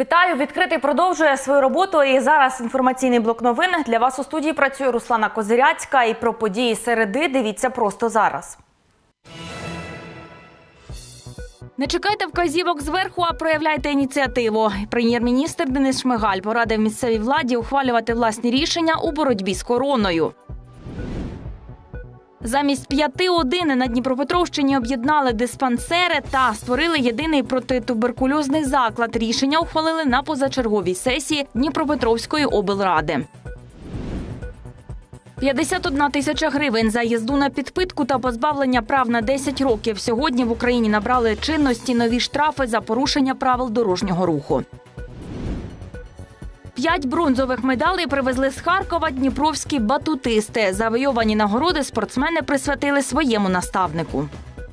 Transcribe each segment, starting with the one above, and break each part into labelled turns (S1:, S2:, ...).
S1: Вітаю! Відкритий продовжує свою роботу. І зараз інформаційний блок новин. Для вас у студії працює Руслана Козиряцька. І про події середи дивіться просто зараз. Не чекайте вказівок зверху, а проявляйте ініціативу. Прем'єр-міністр Денис Шмигаль порадив місцевій владі ухвалювати власні рішення у боротьбі з короною. Замість 5 одини на Дніпропетровщині об'єднали диспансери та створили єдиний протитуберкульозний заклад. Рішення ухвалили на позачерговій сесії Дніпропетровської облради. 51 тисяча гривень за їзду на підпитку та позбавлення прав на 10 років. Сьогодні в Україні набрали чинності нові штрафи за порушення правил дорожнього руху. 5 бронзових медалей привезли з Харкова дніпровські батутисти. Завойовані нагороди спортсмени присвятили своєму наставнику.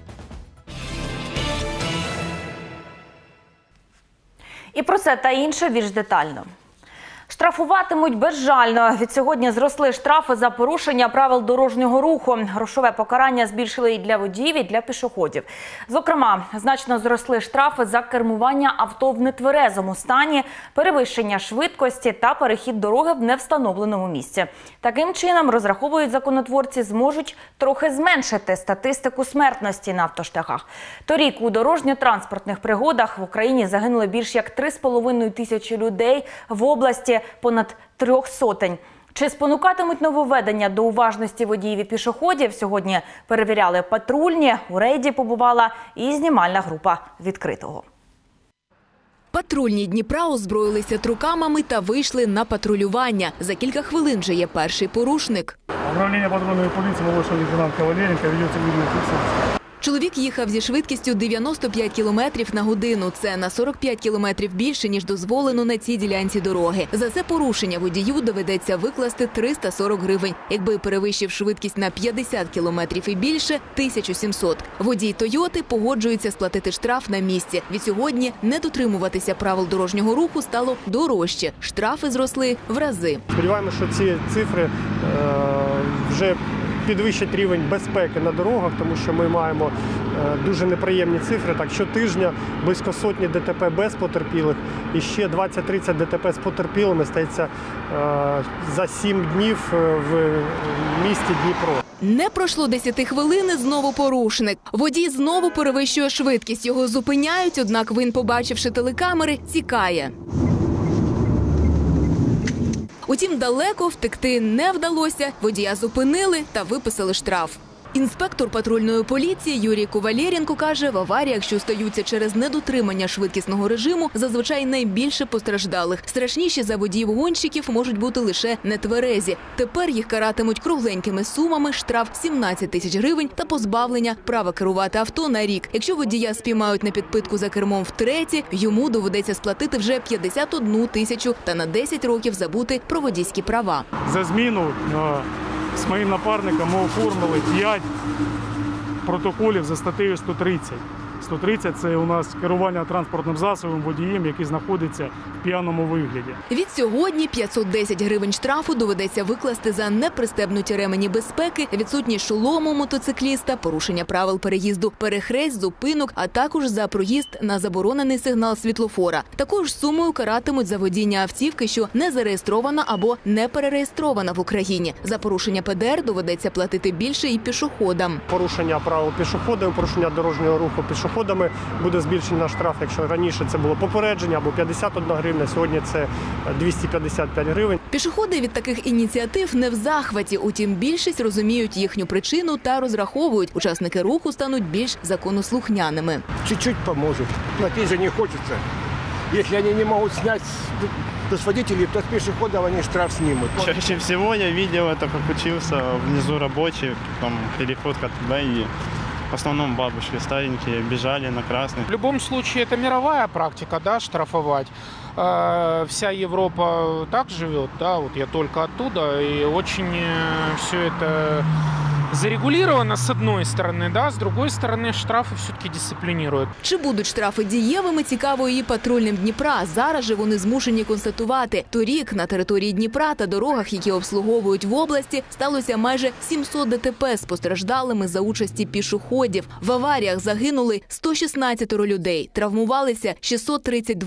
S1: І про це та інше більш детально. Штрафуватимуть безжально. Відсьогодні зросли штрафи за порушення правил дорожнього руху. Грошове покарання збільшили і для водіїв, і для пішоходів. Зокрема, значно зросли штрафи за кермування авто в нетверезому стані, перевищення швидкості та перехід дороги в невстановленому місці. Таким чином, розраховують законотворці, зможуть трохи зменшити статистику смертності на автошляхах. Торік у дорожньо-транспортних пригодах в Україні загинули більш як 3,5 тисячі людей, в області понад 300. Чи спонукатимуть нововведення до уважності водіїв і пішоходів? Сьогодні перевіряли патрульні, у рейді побувала і знімальна група «Відкритого».
S2: Патрульні Дніпра озброїлися трукамами та вийшли на патрулювання. За кілька хвилин вже є перший порушник.
S3: Управління патрульної поліції, молодший лейтенант Кавалєренко, ведеться відеофіксація.
S2: Чоловік їхав зі швидкістю 95 км на годину. Це на 45 км більше, ніж дозволено на цій ділянці дороги. За це порушення водію доведеться викласти 340 гривень. Якби перевищив швидкість на 50 км і більше – 1700. Водій «Тойоти» погоджується сплатити штраф на місці. Відсьогодні не дотримуватися правил дорожнього руху стало дорожче. Штрафи зросли в рази.
S3: Сподіваємося, що ці цифри вже підвищать рівень безпеки на дорогах, тому що ми маємо дуже неприємні цифри. Так, щотижня близько сотні ДТП без потерпілих і ще 20-30 ДТП з потерпілими стається за 7 днів в місті Дніпро.
S2: Не пройшло 10 хвилин, знову порушник. Водій знову перевищує швидкість. Його зупиняють, однак він, побачивши телекамери, тікає. Утім, далеко втекти не вдалося. Водія зупинили та виписали штраф. Інспектор патрульної поліції Юрій Ковалєренко каже, в аваріях, що стаються через недотримання швидкісного режиму, зазвичай найбільше постраждалих. Страшніші за водіїв-гонщиків можуть бути лише нетверезі. Тепер їх каратимуть кругленькими сумами, штраф 17 тисяч гривень та позбавлення права керувати авто на рік. Якщо водія спіймають на підпитку за кермом втретє, йому доведеться сплатити вже 51 тисячу та на 10 років забути про водійські права.
S3: За зміну з моїм напарником ми оформили 5 протоколів за статтею 130. 130 – це у нас керування транспортним засобом водієм, який знаходиться в п'яному вигляді.
S2: Відсьогодні 510 гривень штрафу доведеться викласти за непристебнуті ремені безпеки, відсутність шолому мотоцикліста, порушення правил переїзду, перехресть, зупинок, а також за проїзд на заборонений сигнал світлофора. Також сумою каратимуть за водіння автівки, що не зареєстрована або не перереєстрована в Україні. За порушення ПДР доведеться платити більше і пішоходам.
S3: Порушення правил пішоходами, порушення дорожнього руху пішоходами буде збільшення на штраф. Якщо раніше це було попередження або 51 гривня, сьогодні це 255 гривень.
S2: Пішоходи від таких ініціатив не в захваті, утім більшість розуміють їхню причину та розраховують. Учасники руху стануть більш законослухняними.
S4: Чуть-чуть поможет. Платить же не хочется. Если они не могут снять с водителей, то с пешеходов они штраф снимут.
S5: Чаще всего я видел это, как учился внизу рабочий, там переход КТБ, и в основном бабушки старенькие бежали на красный.
S6: В любом случае это мировая практика, да, штрафовать. Вся Европа так живет, да, вот я только оттуда, и очень все это зарегулировано с одной стороны, да, с другой стороны штрафы все-таки дисциплинируют.
S2: Чи будуть штрафи дієвими, цікаво і патрульним Дніпра. Зараз же вони змушені констатувати. Торік на території Дніпра та дорогах, які обслуговують в області, сталося майже 700 ДТП з постраждалими за участі пішоходів. В аваріях загинули 116 людей, травмувалися 632.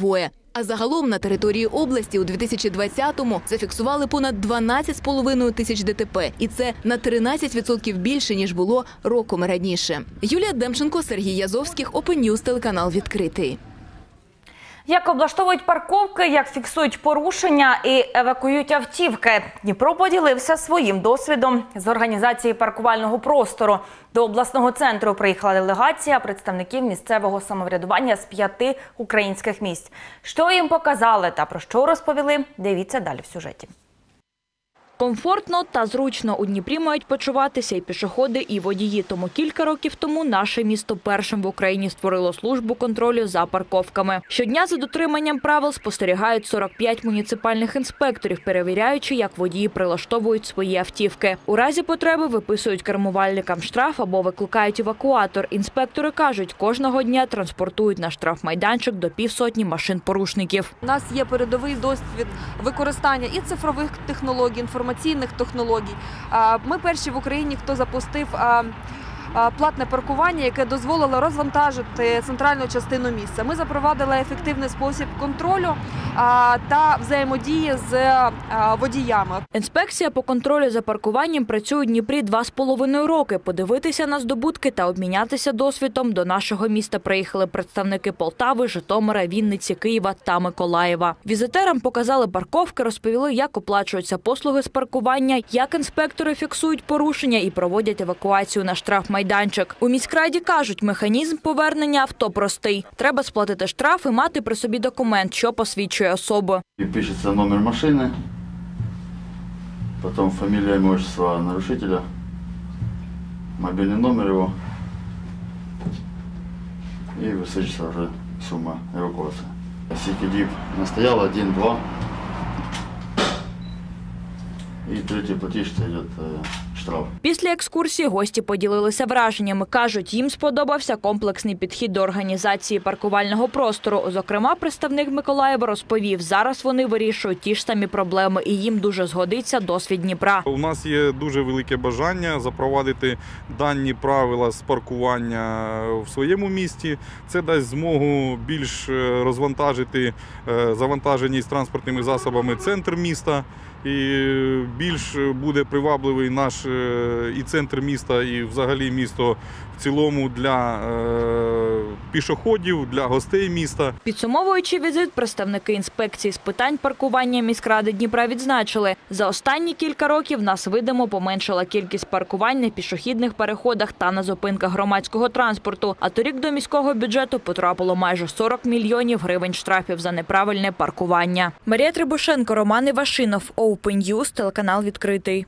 S2: А загалом на території області у 2020-му зафіксували понад 12,5 тисяч ДТП. І це на 13% більше, ніж було роком раніше. Юлія Демченко, Сергій Язовських, Open News, телеканал «Відкритий».
S1: Як облаштовують парковки, як фіксують порушення і евакуюють автівки. Дніпро поділився своїм досвідом з організації паркувального простору. До обласного центру приїхала делегація представників місцевого самоврядування з 5 українських міст. Що їм показали та про що розповіли, дивіться далі в сюжеті.
S7: Комфортно та зручно у Дніпрі мають почуватися і пішоходи, і водії. Тому кілька років тому наше місто першим в Україні створило службу контролю за парковками. Щодня за дотриманням правил спостерігають 45 муніципальних інспекторів, перевіряючи, як водії прилаштовують свої автівки. У разі потреби виписують кермувальникам штраф або викликають евакуатор. Інспектори кажуть, кожного дня транспортують на штрафмайданчик до півсотні машин-порушників.
S8: У нас є передовий досвід використання і цифрових технологій, інформаційних технологій. Ми перші в Україні, хто запустив платне паркування, яке дозволило розвантажити центральну частину міста. Ми запровадили ефективний спосіб контролю та взаємодії з водіями.
S7: Інспекція по контролю за паркуванням працює у Дніпрі 2,5 роки. Подивитися на здобутки та обмінятися досвідом до нашого міста приїхали представники Полтави, Житомира, Вінниці, Києва та Миколаєва. Візитерам показали парковки, розповіли, як оплачуються послуги з паркування, як інспектори фіксують порушення і проводять евакуацію на штрафмайданчик. У міськраді кажуть, механізм повернення авто простий. Треба сплатити штраф і мати при собі документ, що посвідчує особу.
S9: Пишется номер машины, потом фамилия, имущество нарушителя, мобильный номер его и высочится уже сумма эвакуации. Сикидип настоял 1-2 и третий платеж идет штраф.
S7: Після екскурсії гості поділилися враженнями. Кажуть, їм сподобався комплексний підхід до організації паркувального простору. Зокрема, представник Миколаєва розповів, зараз вони вирішують ті ж самі проблеми і їм дуже згодиться досвід Дніпра.
S10: У нас є дуже велике бажання запровадити дані правила з паркування в своєму місті. Це дасть змогу більш розвантажити завантаженість транспортними засобами центр міста. І більш буде привабливий наш і центр міста, і взагалі місто в цілому для пішоходів, для гостей міста.
S7: Підсумовуючи візит, представники інспекції з питань паркування міськради Дніпра відзначили, за останні кілька років нас видимо поменшила кількість паркувань на пішохідних переходах та на зупинках громадського транспорту. А торік до міського бюджету потрапило майже 40 мільйонів гривень штрафів за неправильне паркування. Марія Трибушенко, Роман Івашинов, Open News, телеканал «Відкритий».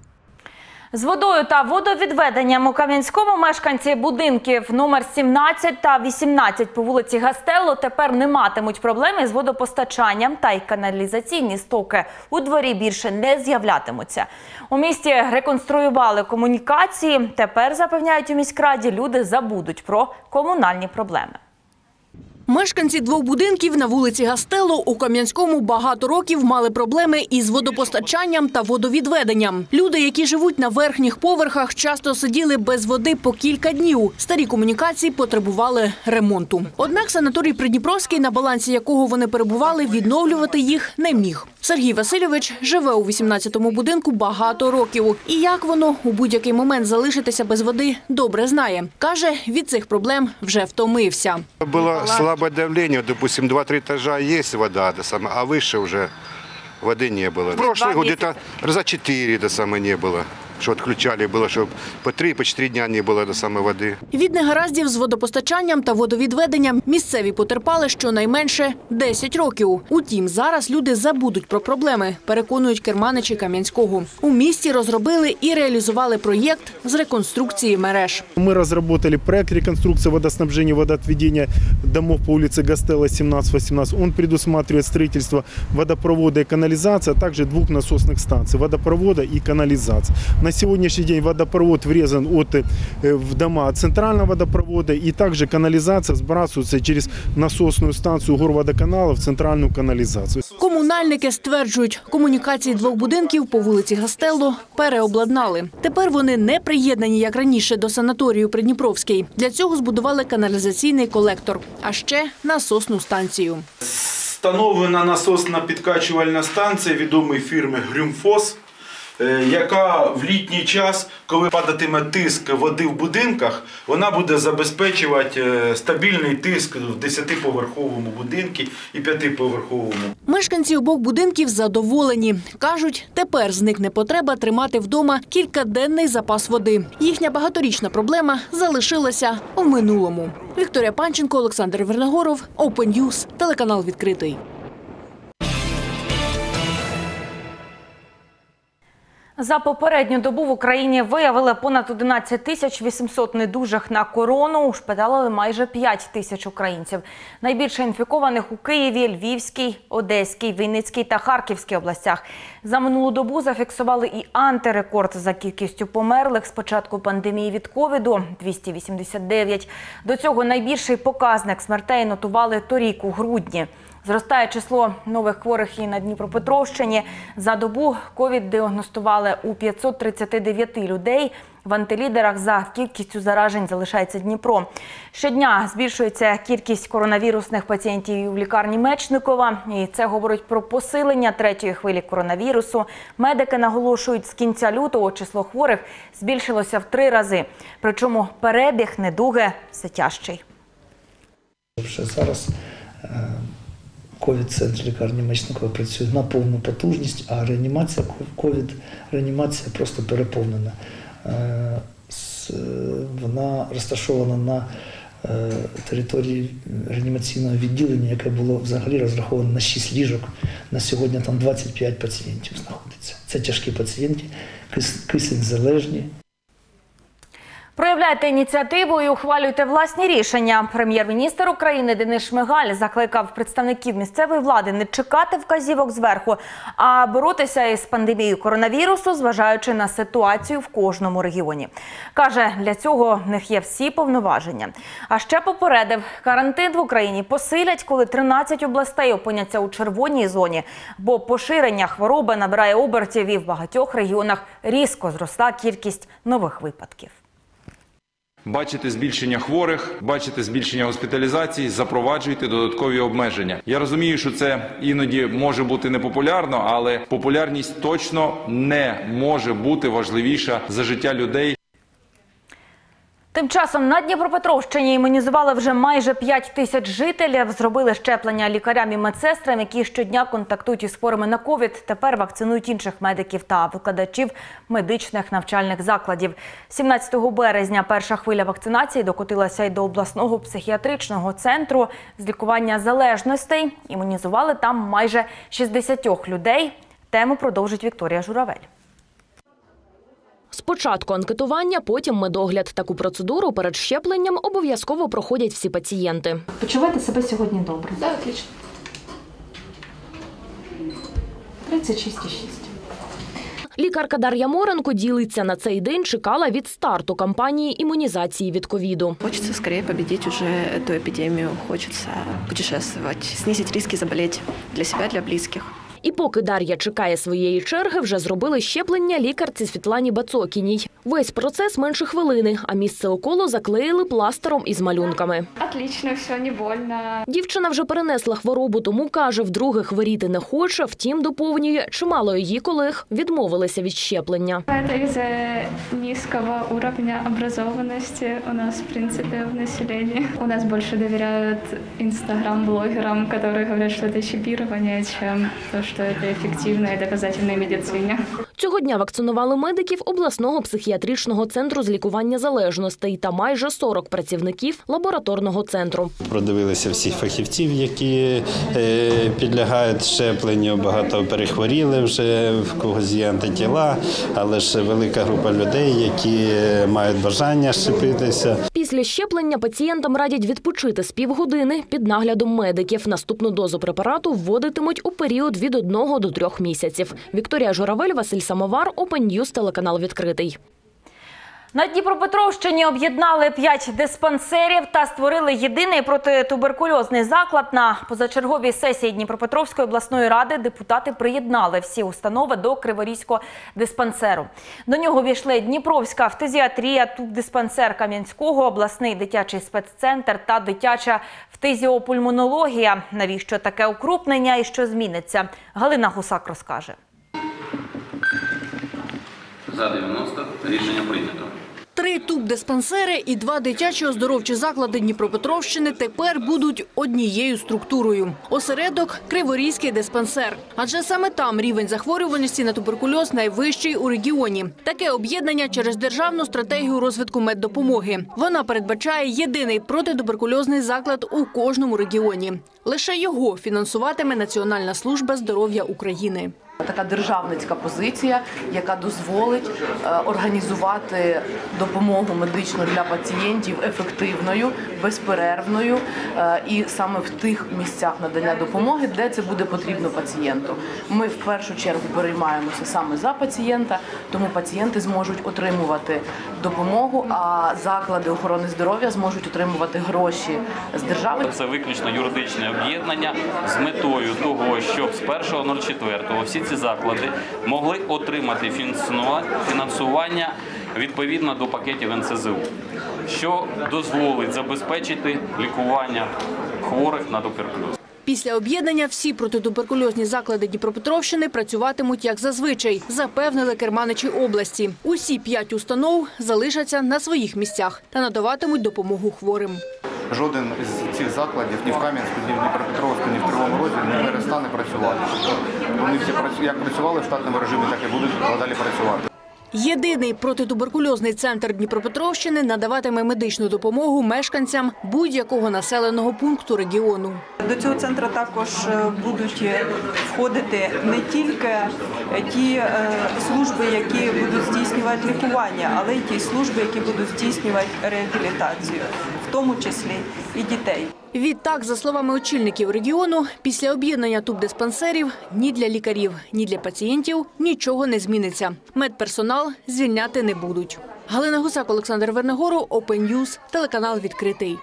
S1: З водою та водовідведенням у Кам'янському мешканці будинків номер 17 та 18 по вулиці Гастелло тепер не матимуть проблеми з водопостачанням, та й каналізаційні стоки у дворі більше не з'являтимуться. У місті реконструювали комунікації. Тепер, запевняють у міськраді, люди забудуть про комунальні проблеми.
S11: Мешканці 2 будинків на вулиці Гастелло у Кам'янському багато років мали проблеми із водопостачанням та водовідведенням. Люди, які живуть на верхніх поверхах, часто сиділи без води по кілька днів. Старі комунікації потребували ремонту. Однак санаторій Придніпровський, на балансі якого вони перебували, відновлювати їх не міг. Сергій Васильович живе у 18-му будинку багато років. І як воно у будь-який момент залишитися без води, добре знає. Каже, від цих проблем вже втомився.
S12: Було слабое давление, допустим, 2-3 этажа есть вода, а выше уже воды не было. В прошлый год где-то раза 4 не было. Що відключали, було, щоб по 3-4 дня не було до самої води.
S11: Від негараздів з водопостачанням та водовідведенням місцеві потерпали щонайменше 10 років. Утім, зараз люди забудуть про проблеми, переконують керманичі Кам'янського. У місті розробили і реалізували проєкт з реконструкції мереж.
S3: Ми розробили проєкт реконструкції водоснабження, водоотведення домов по вулиці Гастелло 17-18. Він предусматриває будівництво водопроводу і каналізації, а також 2 насосних станцій – водопроводу і каналізації. На сегодняшний день водопровод врезан в дома центрального водопровода, и также канализация сбрасывается через насосную станцию горводоканала в центральную канализацию.
S11: Комунальники стверджують, комунікації 2 будинків по вулиці Гастелло переобладнали. Тепер вони не приєднані, як раніше, до санаторію Придніпровський. Для цього збудували каналізаційний колектор, а ще насосну станцію.
S13: З встановлена насосна підкачувальна станція відомої фірми «Грюмфос», яка в літній час, коли падатиме тиск води в будинках, вона буде забезпечувати стабільний тиск в 10-поверховому будинку і 5-поверховому.
S11: Мешканці обох будинків задоволені. Кажуть, тепер зникне потреба тримати вдома кількаденний запас води. Їхня багаторічна проблема залишилася в минулому. Вікторія Панченко, Олександр Вернагоров, Open News, телеканал «Відкритий».
S1: За попередню добу в Україні виявили понад 11 800 недужих на корону, ушпиталили майже 5 тисяч українців. Найбільше інфікованих у Києві, Львівській, Одеській, Вінницькій та Харківській областях. За минулу добу зафіксували і антирекорд за кількістю померлих з початку пандемії від ковіду – 289. До цього найбільший показник смертей нотували торік у грудні. Зростає число нових хворих і на Дніпропетровщині. За добу ковід діагностували у 539 людей. В антилідерах за кількістю заражень залишається Дніпро. Щодня збільшується кількість коронавірусних пацієнтів в лікарні Мечникова. І це говорить про посилення третьої хвилі коронавірусу. Медики наголошують, з кінця лютого число хворих збільшилося в 3 рази. Причому перебіг недуги все тяжчий.
S14: Зараз ковід-центр лікарні Мечникова працює на повну потужність, а реанімація, ковід-реанімація просто переповнена. Вона розташована на території реанімаційного відділення, яке було взагалі розраховано на 6 ліжок. На сьогодні там 25 пацієнтів знаходиться. Це тяжкі пацієнти, кисень-залежні.
S1: Проявляйте ініціативу і ухвалюйте власні рішення. Прем'єр-міністр України Денис Шмигаль закликав представників місцевої влади не чекати вказівок зверху, а боротися із пандемією коронавірусу, зважаючи на ситуацію в кожному регіоні. Каже, для цього в них є всі повноваження. А ще попередив, карантин в Україні посилять, коли 13 областей опиняться у червоній зоні, бо поширення хвороби набирає обертів і в багатьох регіонах різко зросла кількість нових випадків.
S15: Бачите збільшення хворих, бачите збільшення госпіталізацій, запроваджуйте додаткові обмеження. Я розумію, що це іноді може бути непопулярно, але популярність точно не може бути важливіша за життя людей.
S1: Тим часом на Дніпропетровщині імунізували вже майже 5 тисяч жителів. Зробили щеплення лікарям і медсестрам, які щодня контактують із хворими на ковід. Тепер вакцинують інших медиків та викладачів медичних навчальних закладів. 17 березня перша хвиля вакцинації докотилася й до обласного психіатричного центру з лікування залежностей. Імунізували там майже 60 людей. Тему продовжить Вікторія Журавель.
S16: Спочатку анкетування, потім медогляд. Таку процедуру перед щепленням обов'язково проходять всі пацієнти.
S17: Почуваєте себе сьогодні добре?
S18: Так, отлично.
S17: 36,6.
S16: Лікарка Дар'я Моренко ділиться, на цей день чекала від старту кампанії імунізації від ковіду.
S18: Хочеться скоріше победити вже ту епідемію, хочеться путешествувати, знизити ризики заболіти для себе, для близьких.
S16: І поки Дар'я чекає своєї черги, вже зробили щеплення лікарці Світлані Бацокіній. Весь процес менше хвилини, а місце уколу заклеїли пластером із малюнками.
S19: Отлично, все, не больно.
S16: Дівчина вже перенесла хворобу, тому каже, вдруге хворіти не хоче, втім доповнює, чимало її колег відмовилися від щеплення.
S19: Це із-за низького рівня образованості у нас, в принципі, в населенні. У нас більше довіряють інстаграм-блогерам, які говорять, що це чіпірування, ніж то, що це ефективна і доказательна медицина.
S16: Цього дня вакцинували медиків обласного психіатричного центру з лікування залежностей та майже 40 працівників лабораторного центру.
S20: Продивилися всіх фахівців, які підлягають щепленню. Багато перехворіли вже, в когось є антитіла, але ж велика група людей, які мають бажання щепитися.
S16: Після щеплення пацієнтам радять відпочити з півгодини під наглядом медиків. Наступну дозу препарату вводитимуть у період від 1 до 3 місяців. Вікторія Журавель, Василь Самовар, Open News, телеканал «Відкритий».
S1: На Дніпропетровщині об'єднали 5 диспансерів та створили єдиний протитуберкульозний заклад. На позачерговій сесії Дніпропетровської обласної ради депутати приєднали всі установи до Криворізького диспансеру. До нього війшли Дніпровська фтизіатрія, тубдиспансер Кам'янського, обласний дитячий спеццентр та дитяча фтизіопульмонологія. Навіщо таке укрупнення і що зміниться? Галина Гусак розкаже.
S21: За 90. Рішення прийнято.
S11: 3 тубдиспансери і 2 дитячі оздоровчі заклади Дніпропетровщини тепер будуть однією структурою. Осередок – Криворізький диспансер. Адже саме там рівень захворюваності на туберкульоз найвищий у регіоні. Таке об'єднання через Державну стратегію розвитку меддопомоги. Вона передбачає єдиний протитуберкульозний заклад у кожному регіоні. Лише його фінансуватиме Національна служба здоров'я України.
S22: Така державницька позиція, яка дозволить організувати допомогу медичну для пацієнтів ефективною, безперервною і саме в тих місцях надання допомоги, де це буде потрібно пацієнту. Ми в першу чергу переймаємося саме за пацієнта, тому пацієнти зможуть отримувати допомогу, а заклади охорони здоров'я зможуть отримувати гроші з держави.
S21: Це виключно юридичне об'єднання з метою того, щоб з 1.04 всі ці заклади могли отримати фінансування відповідно до пакетів НСЗУ, що дозволить забезпечити лікування хворих на туберкульоз.
S11: Після об'єднання всі протитуберкульозні заклади Дніпропетровщини працюватимуть як зазвичай, запевнили керманичі області. Усі 5 установ залишаться на своїх місцях та надаватимуть допомогу хворим.
S23: Жоден з цих закладів ні в Кам'янську, ні в Дніпропетровську, ні в Кривому Розі не перестане працювати. Вони всі як працювали в штатному режимі, так і будуть далі працювати.
S11: Єдиний протитуберкульозний центр Дніпропетровщини надаватиме медичну допомогу мешканцям будь-якого населеного пункту регіону.
S24: До цього центру також будуть входити не тільки ті служби, які будуть здійснювати лікування, але й ті служби, які будуть здійснювати реабілітацію, в тому числі і дітей.
S11: Відтак, за словами очільників регіону, після об'єднання тубдиспансерів ні для лікарів, ні для пацієнтів нічого не зміниться. Медперсонал звільняти не будуть. Галина Гусак, Олександр Вернегору, Open News, телеканал «Відкритий».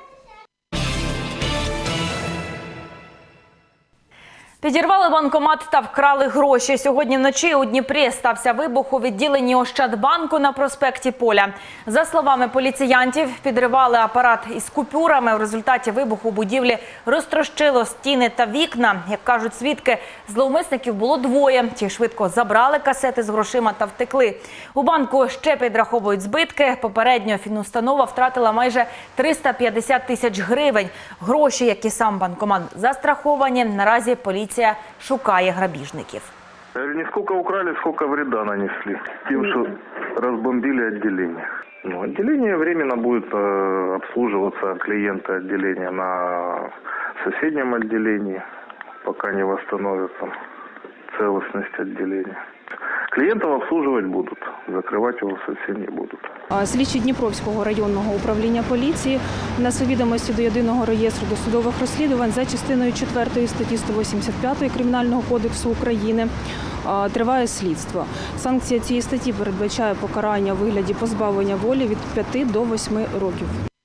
S1: Підірвали банкомат та вкрали гроші. Сьогодні вночі у Дніпрі стався вибух у відділенні Ощадбанку на проспекті Поля. За словами поліціянтів, підривали апарат із купюрами. У результаті вибуху будівлі розтрощило стіни та вікна. Як кажуть свідки, зловмисників було 2. Ті швидко забрали касети з грошима та втекли. У банку ще підраховують збитки. Попередньо фінустанова втратила майже 350 тисяч гривень. Гроші, як і сам банкомат, застраховані. Наразі поліція шукає грабіжників.
S25: Не сколько украли, сколько вреда нанесли. Тем, что разбомбили отделение. Отделение временно будет обслуживаться клиенты отделения на соседнем отделении, пока не восстановится целостность отделения. Клієнтів обслуживать будуть, закривати його зовсім не будуть.
S26: Слідчі Дніпровського районного управління поліції внесли відомості до Єдиного реєстру досудових розслідувань за частиною 4 статті 185 Кримінального кодексу України. Триває слідство. Санкція цієї статті передбачає покарання у вигляді позбавлення волі від 5 до 8 років.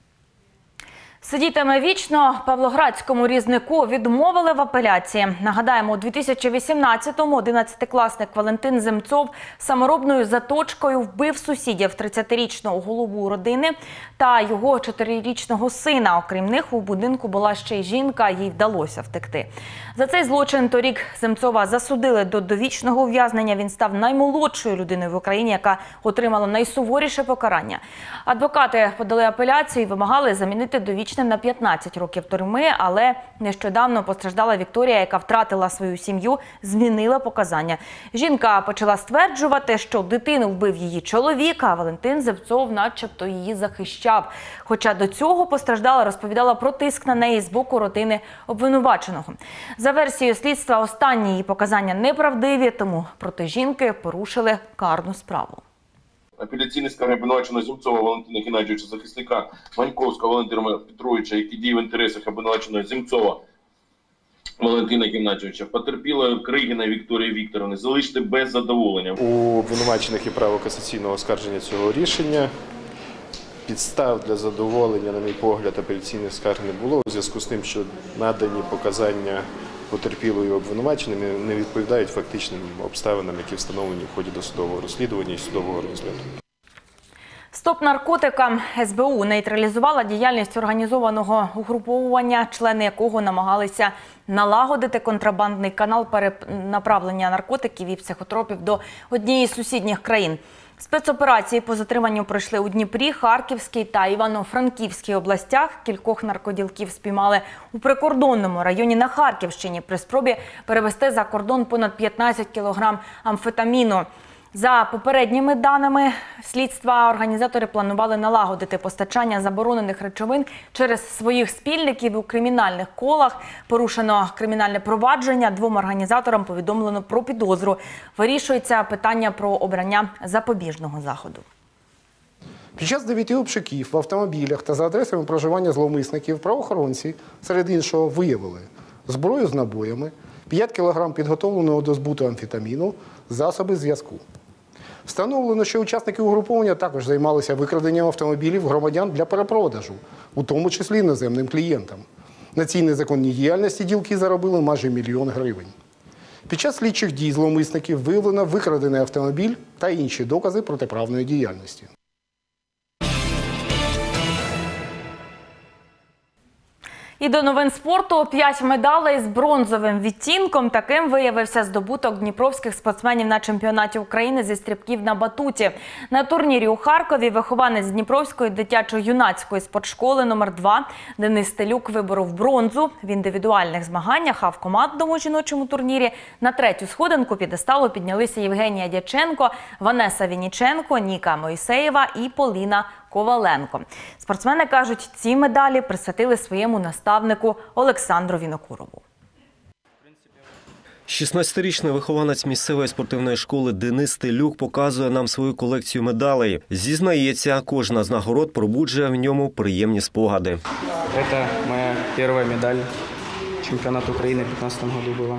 S1: Сидітиме вічно. Павлоградському різнику відмовили в апеляції. Нагадаємо, у 2018-му 11-класник Валентин Земцов саморобною заточкою вбив сусідів 30-річного голову родини та його 4-річного сина. Окрім них, у будинку була ще й жінка, їй вдалося втекти. За цей злочин торік Земцова засудили до довічного ув'язнення. Він став наймолодшою людиною в Україні, яка отримала найсуворіше покарання. Адвокати подали апеляцію і вимагали замінити довічне на 15 років тюрми, але нещодавно постраждала Вікторія, яка втратила свою сім'ю, змінила показання. Жінка почала стверджувати, що дитину вбив її чоловік, а Валентин Земцов начебто її захищав. Хоча до цього постраждала розповідала про тиск на неї з боку родини обвинуваченого. За версією слідства, останні її показання неправдиві, тому проти жінки порушили карну справу.
S27: Апеляційний скарги обвинуваченого Земцова Валентина Геннадійовича, захисника Маньковського Володимира Петровича, який діє в інтересах обвинуваченого Земцова Валентина Геннадійовича, потерпілої Кригіна Вікторії Вікторовни, залишити без задоволення.
S28: У обвинувачених є право касаційного оскарження цього рішення.
S2: Підстав для задоволення, на мій погляд, апеляційних скарг не було, у зв'язку з тим, що надані показання потерпілої обвинуваченими не відповідають фактичним обставинам, які встановлені в ході досудового розслідування і судового розгляду.
S1: Стоп наркотикам. СБУ нейтралізувала діяльність організованого угруповання, члени якого намагалися налагодити контрабандний канал перенаправлення наркотиків і психотропів до однієї з сусідніх країн. Спецоперації по затриманню пройшли у Дніпрі, Харківській та Івано-Франківській областях. Кількох наркоділків спіймали у прикордонному районі на Харківщині при спробі перевезти за кордон понад 15 кілограм амфетаміну. За попередніми даними слідства, організатори планували налагодити постачання заборонених речовин через своїх спільників у кримінальних колах. Порушено кримінальне провадження. 2 організаторам повідомлено про підозру. Вирішується питання про обрання запобіжного заходу.
S4: Під час 9 обшуків в автомобілях та за адресами проживання зловмисників правоохоронці, серед іншого, виявили зброю з набоями, 5 кг підготовленого до збуту амфетаміну, засоби зв'язку. Встановлено, що учасники угруповання також займалися викраденням автомобілів громадян для перепродажу, у тому числі іноземним клієнтам. На цій незаконній діяльності ділки заробили майже 1 мільйон гривень. Під час слідчих дій зловмисників виявлено викрадений автомобіль та інші докази протиправної діяльності.
S1: І до новин спорту. 5 медалей з бронзовим відтінком. Таким виявився здобуток дніпровських спортсменів на чемпіонаті України зі стрибків на батуті. На турнірі у Харкові вихованець Дніпровської дитячо-юнацької спортшколи номер 2 Денис Стелюк виборов бронзу в індивідуальних змаганнях, а в командному жіночому турнірі на 3-ю сходинку п'єдесталу піднялися Євгенія Дяченко, Ванеса Вінніченко, Ніка Мойсеєва і Поліна Коваленко. Спортсмени кажуть, ці медалі присвятили своєму наставнику Олександру Вінокурову.
S5: 16-річний вихованець місцевої спортивної школи Денис Стелюк показує нам свою колекцію медалей. Зізнається, кожна з нагород пробуджує в ньому приємні спогади.
S6: Це моя перша медаль чемпіонату України в 2015 году була.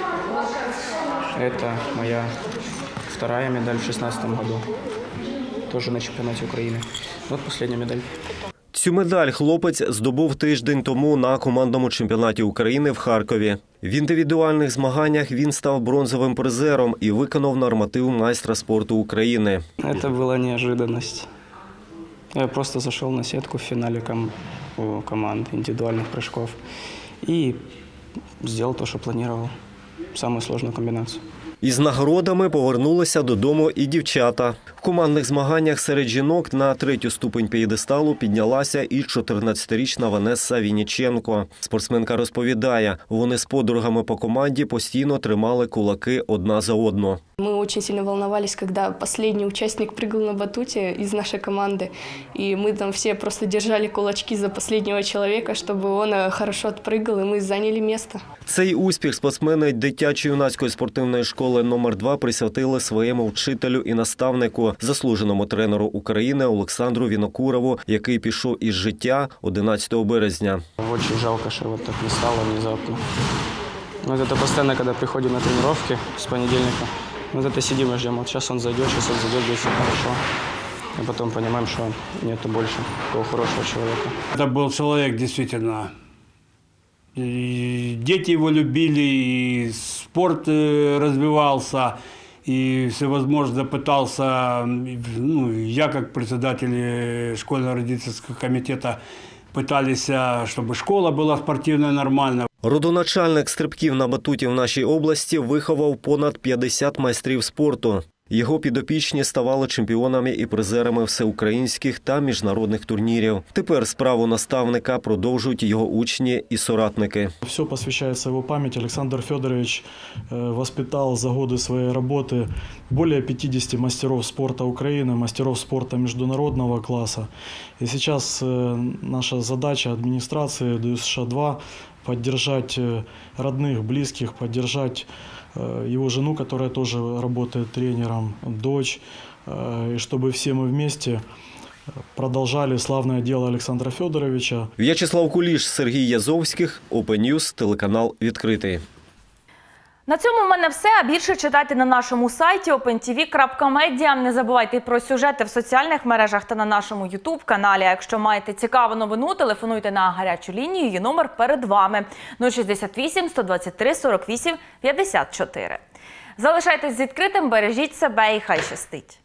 S6: Це моя вторая медаль в 2016 году. Тоже на чемпіонаті України. От остання медаль.
S5: Цю медаль хлопець здобув тиждень тому на командному чемпіонаті України в Харкові. В індивідуальних змаганнях він став бронзовим призером і виконав норматив майстра спорту України.
S6: Це була неожиданність. Я просто зайшов на сітку в фіналі команд індивідуальних прыжків і зробив те, що планував. Саму складну комбінацію.
S5: Із нагородами повернулися додому і дівчата. В командних змаганнях серед жінок на 3-ю ступень п'єдесталу піднялася і 14-річна Ванеса Вінніченко. Спортсменка розповідає, вони з подругами по команді постійно тримали кулаки одна за одну.
S8: Мы очень сильно волновались, когда последний участник прыгал на батуте из нашей команды. И мы там все просто держали кулачки за последнего человека, чтобы он хорошо отпрыгал, и мы заняли место.
S5: Цей успіх спортсмени дитячо-юнацької спортивної школи номер 2 присвятили своєму вчителю і наставнику, заслуженому тренеру України Олександру Вінокурову, який пішов із життя 11 березня.
S6: Дуже жалко, що вот так не стало внезапно. Но это постоянно, когда приходим на тренировки с понедельника, мы это сидим и ждем. Вот сейчас он зайдет, будет все хорошо. И потом понимаем, что нету больше такого хорошего человека.
S9: Это был человек действительно. И дети его любили, и спорт развивался, и всевозможно пытался, я как председатель школьно-родительского комитета пытались, чтобы школа была спортивная, нормальная.
S5: Родоначальник стрибків на батуті в нашій області виховав понад 50 майстрів спорту. Його підопічні ставали чемпіонами і призерами всеукраїнських та міжнародних турнірів. Тепер справу наставника продовжують його учні і соратники.
S10: Все посвящается его памяти. Александр Федорович воспитал за годы своей работы более 50 мастеров спорта Украины, мастеров спорта международного класса. И сейчас наша задача администрации ДЮСШ-2 поддержать родных, близких, поддержать его жену, которая тоже работает тренером, дочь, и чтобы все мы вместе продолжали славное дело Олександра Федоровича.
S5: В'ячеслав Куліш, Сергій Язовських, Open News, телеканал «Відкритий».
S1: На цьому в мене все. А більше читайте на нашому сайті opentv.media. Не забувайте про сюжети в соціальних мережах та на нашому YouTube-каналі. Якщо маєте цікаву новину, телефонуйте на гарячу лінію. Її номер перед вами – 068 123 48 54. Залишайтесь з відкритим, бережіть себе і хай щастить.